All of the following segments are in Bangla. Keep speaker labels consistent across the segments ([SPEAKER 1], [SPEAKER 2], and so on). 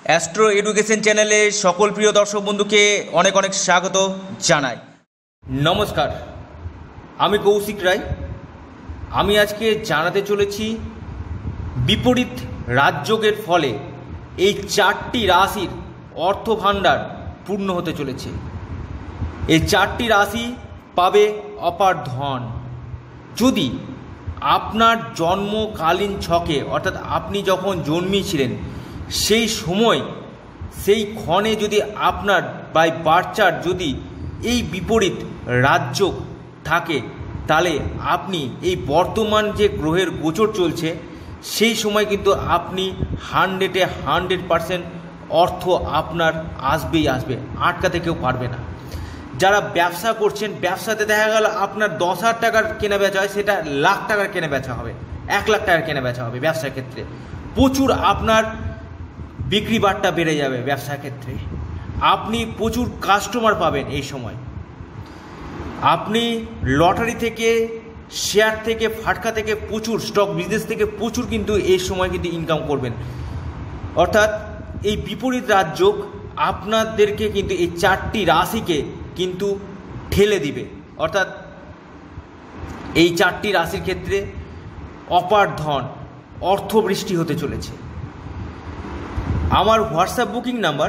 [SPEAKER 1] অ্যাস্ট্রো এডুকেশন চ্যানেলে সকল প্রিয় দর্শক বন্ধুকে অনেক অনেক স্বাগত জানাই। নমস্কার, আমি কৌশিক রায়। আমি আজকে জানাতে চলেছি বিপরীত রাজযোগের ফলে এই 4টি রাশির অর্থভাণ্ডার পূর্ণ হতে চলেছে। এই 4টি রাশি পাবে অপার ধন। যদি আপনার জন্মকালীন ছকে অর্থাৎ আপনি যখন জন্মেছিলেন সেই সময় সেই ক্ষণে যদি আপনার বাই বার্থ চার্ট যদি এই বিপরীত রাজযোগ থাকে, তাহলে আপনি এই বর্তমান যে গ্রহের গোচর চলছে সেই সময় কিন্তু আপনি 100% অর্থ আপনার আসবেই আসবে, আটকাতে কেউ পারবে না। যারা ব্যবসা করছেন, ব্যবসাতে দেখা গেল আপনার 10,000 টাকার কেনা বেচা হয়, সেটা লাখ টাকার কেনা বেচা হবে, 1 লাখ টাকার কেনা বেচা হবে। ব্যবসার ক্ষেত্রে প্রচুর আপনার বিক্রি বাট্টা বেড়ে যাবে। ব্যবসার ক্ষেত্রে আপনি প্রচুর কাস্টমার পাবেন। এই সময় আপনি লটারি থেকে, শেয়ার থেকে, ফাটকা থেকে, প্রচুর স্টক বিজনেস থেকে প্রচুর কিন্তু এই সময় কিন্তু ইনকাম করবেন। অর্থাৎ এই বিপরীত রাজযোগ আপনাদেরকে কিন্তু এই 4টি রাশিকে কিন্তু ঠেলে দিবে। অর্থাৎ এই 4টি রাশির ক্ষেত্রে অপার ধন, অর্থবৃষ্টি হতে চলেছে। আমার WhatsApp booking number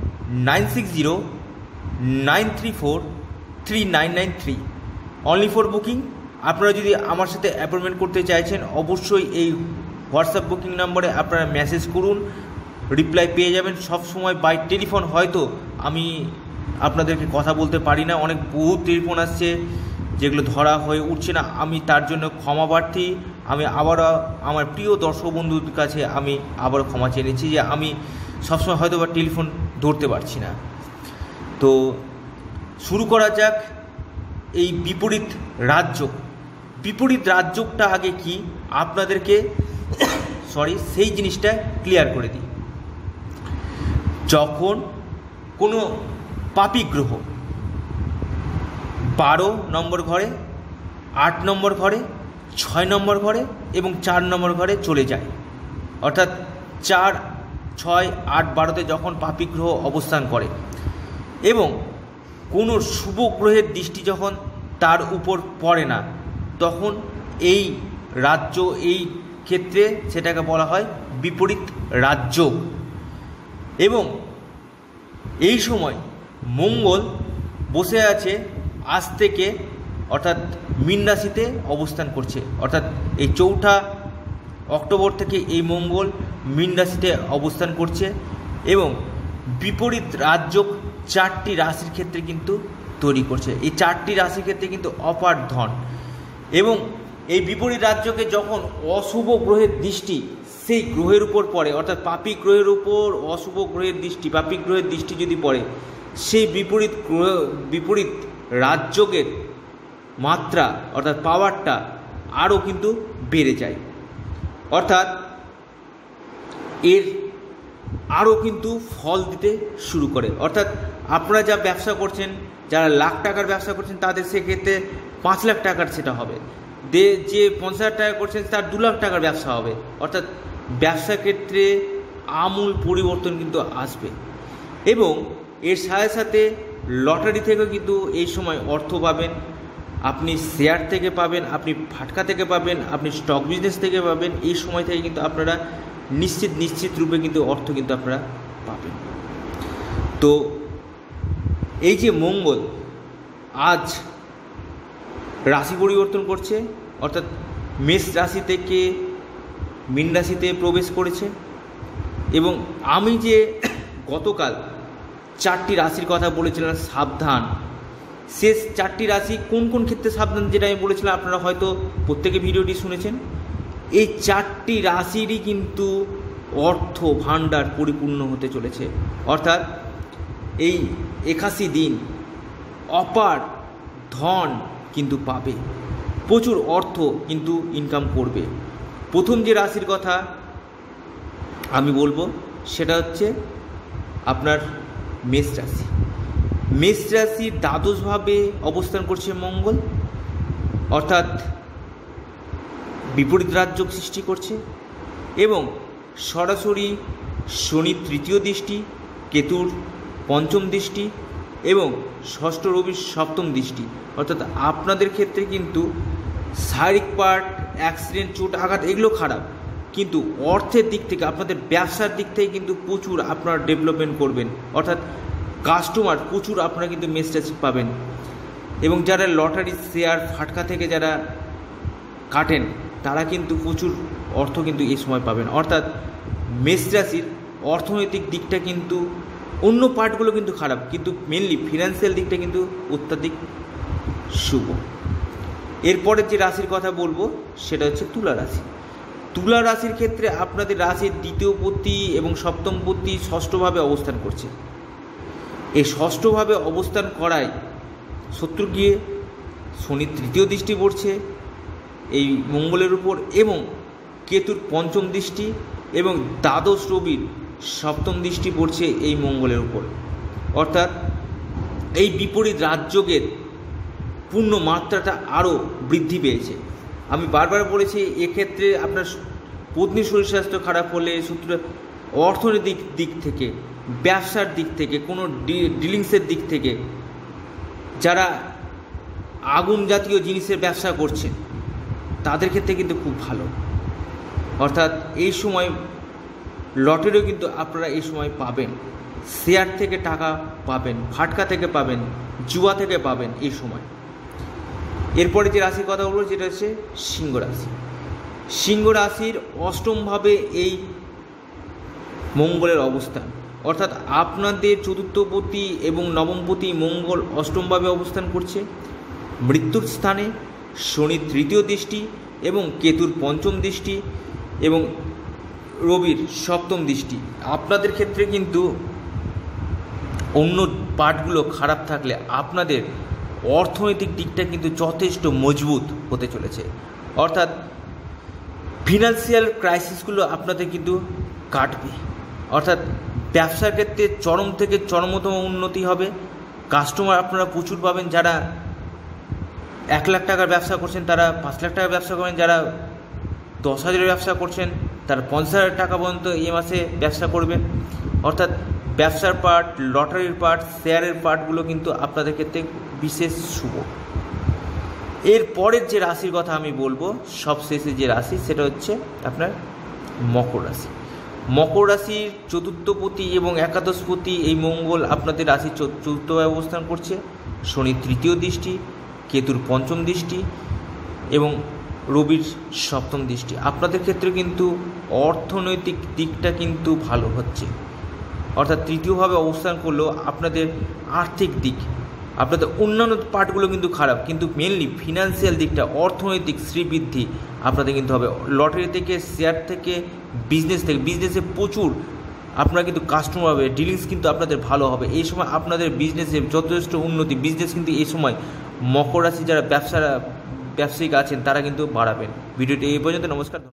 [SPEAKER 1] 9609343993, only for booking. আপনারা যদি আমার সাথে অ্যাপয়েন্টমেন্ট করতে চাইছেন, অবশ্যই এই হোয়াটসঅ্যাপ বুকিং নাম্বারে আপনারা মেসেজ করুন, রিপ্লাই পেয়ে যাবেন। সব সময় বাই টেলিফোন হয়তো আমি আপনাদেরকে কথা বলতে পারি না, বহু টেলিফোন আসছে যেগুলো ধরা হয়ে উঠছে না। আমি তার জন্য ক্ষমা প্রার্থী। আমি আবারও আমার প্রিয় দর্শক বন্ধুর কাছে আমি আবারও ক্ষমা চেয়ে নিচ্ছি যে আমি সবসময় হয়তো বা টেলিফোন ধরতে পারছি না। তো শুরু করা যাক এই বিপরীত রাজযোগ। বিপরীত রাজযোগটা আগে কি আপনাদেরকে সেই জিনিসটা ক্লিয়ার করে দিই। যখন কোনো পাপী গ্রহ 12 নম্বর ঘরে, 8 নম্বর ঘরে, 6 নম্বর ঘরে এবং 4 নম্বর ঘরে চলে যায়, অর্থাৎ 4, 6, 8, 12তে যখন পাপী গ্রহ অবস্থান করে এবং কোনো শুভ গ্রহের দৃষ্টি যখন তার উপর পড়ে না, তখন এই রাজ্য, এই ক্ষেত্রে সেটাকে বলা হয় বিপরীত রাজযোগ। এবং এই সময় মঙ্গল বসে আছে আজ থেকে, অর্থাৎ মীন রাশিতে অবস্থান করছে। অর্থাৎ এই 4 অক্টোবর থেকে এই মঙ্গল মীন রাশিতে অবস্থান করছে এবং বিপরীত রাজযোগ 4টি রাশির ক্ষেত্রে কিন্তু তৈরি করছে। এই 4টি রাশির ক্ষেত্রে কিন্তু অপার ধন। এবং এই বিপরীত রাজযোগে যখন অশুভ গ্রহের দৃষ্টি সেই গ্রহের উপর পড়ে, অর্থাৎ পাপী গ্রহের উপর অশুভ গ্রহের দৃষ্টি, পাপী গ্রহের দৃষ্টি যদি পড়ে, সেই বিপরীত রাজযোগের মাত্রা অর্থাৎ পাওয়ারটা আরও কিন্তু বেড়ে যায়। অর্থাৎ এর আরও কিন্তু ফল দিতে শুরু করে। অর্থাৎ আপনারা যা ব্যবসা করছেন, যারা লাখ টাকার ব্যবসা করছেন, তাদের সেক্ষেত্রে 5 লাখ টাকার সেটা হবে। যে 50,000 টাকা করছেন তার 2 লাখ টাকার ব্যবসা হবে। অর্থাৎ ব্যবসা ক্ষেত্রে আমূল পরিবর্তন কিন্তু আসবে। এবং এর সাথে সাথে লটারি থেকেও কিন্তু এই সময় অর্থ পাবেন। আপনি শেয়ার থেকে পাবেন, আপনি ফাটকা থেকে পাবেন, আপনি স্টক বিজনেস থেকে পাবেন। এই সময় থেকে কিন্তু আপনারা নিশ্চিত রূপে কিন্তু অর্থ কিন্তু আপনারা পাবেন। তো এই যে মঙ্গল আজ রাশি পরিবর্তন করছে, অর্থাৎ মেষ রাশি থেকে মীন রাশিতে প্রবেশ করেছে। এবং আমি যে গতকাল 4টি রাশির কথা বলেছিলাম সাবধান, শেষ 4টি রাশি কোন কোন ক্ষেত্রে সাবধান, যেটা আমি বলেছিলাম আপনারা হয়তো প্রত্যেকে ভিডিওটি শুনেছেন। এই 4টি রাশিরই কিন্তু অর্থ ভাণ্ডার পরিপূর্ণ হতে চলেছে। অর্থাৎ এই 81 দিন অপার ধন কিন্তু পাবে, প্রচুর অর্থ কিন্তু ইনকাম করবে। প্রথম যে রাশির কথা আমি বলবো সেটা হচ্ছে আপনার মেষ রাশি। মেষ রাশির দ্বাদশভাবে অবস্থান করছে মঙ্গল, অর্থাৎ বিপরীত রাজযোগ সৃষ্টি করছে এবং সরাসরি শনির তৃতীয় দৃষ্টি, কেতুর পঞ্চম দৃষ্টি এবং ষষ্ঠ রবির সপ্তম দৃষ্টি। অর্থাৎ আপনাদের ক্ষেত্রে কিন্তু শারীরিক পার্ট, অ্যাক্সিডেন্ট, চোট আঘাত এগুলো খারাপ, কিন্তু অর্থের দিক থেকে আপনাদের ব্যবসার দিক থেকে কিন্তু প্রচুর আপনারা ডেভেলপমেন্ট করবেন। অর্থাৎ কাস্টমার প্রচুর আপনারা কিন্তু মেষ রাশি পাবেন। এবং যারা লটারি, শেয়ার, ফাটকা থেকে যারা কাটেন তারা কিন্তু প্রচুর অর্থ কিন্তু এই সময় পাবেন। অর্থাৎ মেষ রাশির অর্থনৈতিক দিকটা কিন্তু, অন্য পার্টগুলো কিন্তু খারাপ, কিন্তু মেনলি ফিনান্সিয়াল দিকটা কিন্তু অত্যাধিক শুভ। এরপরে যে রাশির কথা বলবো সেটা হচ্ছে তুলা রাশি। তুলা রাশির ক্ষেত্রে আপনাদের রাশির দ্বিতীয় পতি এবং সপ্তম পতি ষষ্ঠভাবে অবস্থান করছে। এই ষষ্ঠভাবে অবস্থান করায় শত্রু গিয়ে শনির তৃতীয় দৃষ্টি পড়ছে এই মঙ্গলের উপর, এবং কেতুর পঞ্চম দৃষ্টি এবং দ্বাদশ রবির সপ্তম দৃষ্টি পড়ছে এই মঙ্গলের উপর। অর্থাৎ এই বিপরীত রাজযোগের পূর্ণ মাত্রাটা আরও বৃদ্ধি পেয়েছে। আমি বারবার বলেছি, এক্ষেত্রে আপনার পত্নীর শরীর স্বাস্থ্য খারাপ হলে, শত্রু অর্থনৈতিক দিক থেকে, ব্যবসার দিক থেকে, কোনো ডিলিংসের দিক থেকে, যারা আগুন জাতীয় জিনিসের ব্যবসা করছেন তাদের ক্ষেত্রে কিন্তু খুব ভালো। অর্থাৎ এই সময় লটারিও কিন্তু আপনারা এই সময় পাবেন, শেয়ার থেকে টাকা পাবেন, ফাটকা থেকে পাবেন, জুয়া থেকে পাবেন এই সময়। এরপরে যে রাশির কথা বলবো যেটা হচ্ছে সিংহ রাশি। সিংহ রাশির অষ্টমভাবে এই মঙ্গলের অবস্থান। অর্থাৎ আপনাদের চতুর্থপতি এবং নবমপতি মঙ্গল অষ্টমভাবে অবস্থান করছে। মৃত্যুর স্থানে শনির তৃতীয় দৃষ্টি এবং কেতুর পঞ্চম দৃষ্টি এবং রবির সপ্তম দৃষ্টি। আপনাদের ক্ষেত্রে কিন্তু অন্য পার্টগুলো খারাপ থাকলে আপনাদের অর্থনৈতিক দিকটা কিন্তু যথেষ্ট মজবুত হতে চলেছে। অর্থাৎ ফিনান্সিয়াল ক্রাইসিসগুলো আপনাদের কিন্তু কাটবে। অর্থাৎ ব্যবসার ক্ষেত্রে চরম থেকে চরমতম উন্নতি হবে। কাস্টমার আপনারা প্রচুর পাবেন। যারা 1 লাখ টাকার ব্যবসা করছেন তারা 5 লাখ টাকার ব্যবসা করেন, যারা 10,000 ব্যবসা করছেন তারা 50,000 টাকা পর্যন্ত এই মাসে ব্যবসা করবেন। অর্থাৎ ব্যবসার পার্ট, লটারির পার্ট, শেয়ারের পার্টগুলো কিন্তু আপনাদের ক্ষেত্রে বিশেষ শুভ। এর পরের যে রাশির কথা আমি বলবো, সবশেষে যে রাশি সেটা হচ্ছে আপনার মকর রাশি। মকর রাশির চতুর্থপতি এবং একাদশপতি এই মঙ্গল আপনাদের রাশির চতুর্থভাবে অবস্থান করছে। শনির তৃতীয় দৃষ্টি, কেতুর পঞ্চম দৃষ্টি এবং রবির সপ্তম দৃষ্টি। আপনাদের ক্ষেত্রে কিন্তু অর্থনৈতিক দিকটা কিন্তু ভালো হচ্ছে। অর্থাৎ তৃতীয়ভাবে অবস্থান করলেও আপনাদের আর্থিক দিক, আপনাদের অন্যান্য পার্টগুলো কিন্তু খারাপ, কিন্তু মেনলি ফিনান্সিয়াল দিকটা, অর্থনৈতিক শ্রীবৃদ্ধি আপনাদের কিন্তু হবে। লটারি থেকে, শেয়ার থেকে, বিজনেসে প্রচুর আপনারা কিন্তু কাস্টমার হবে, ডিলিংস কিন্তু আপনাদের ভালো হবে। এই সময় আপনাদের বিজনেসে যথেষ্ট উন্নতি, বিজনেস কিন্তু এই সময় মকর রাশি যারা ব্যবসায়িক আছেন তারা কিন্তু বাড়াবেন। ভিডিওটি এই পর্যন্ত। নমস্কার।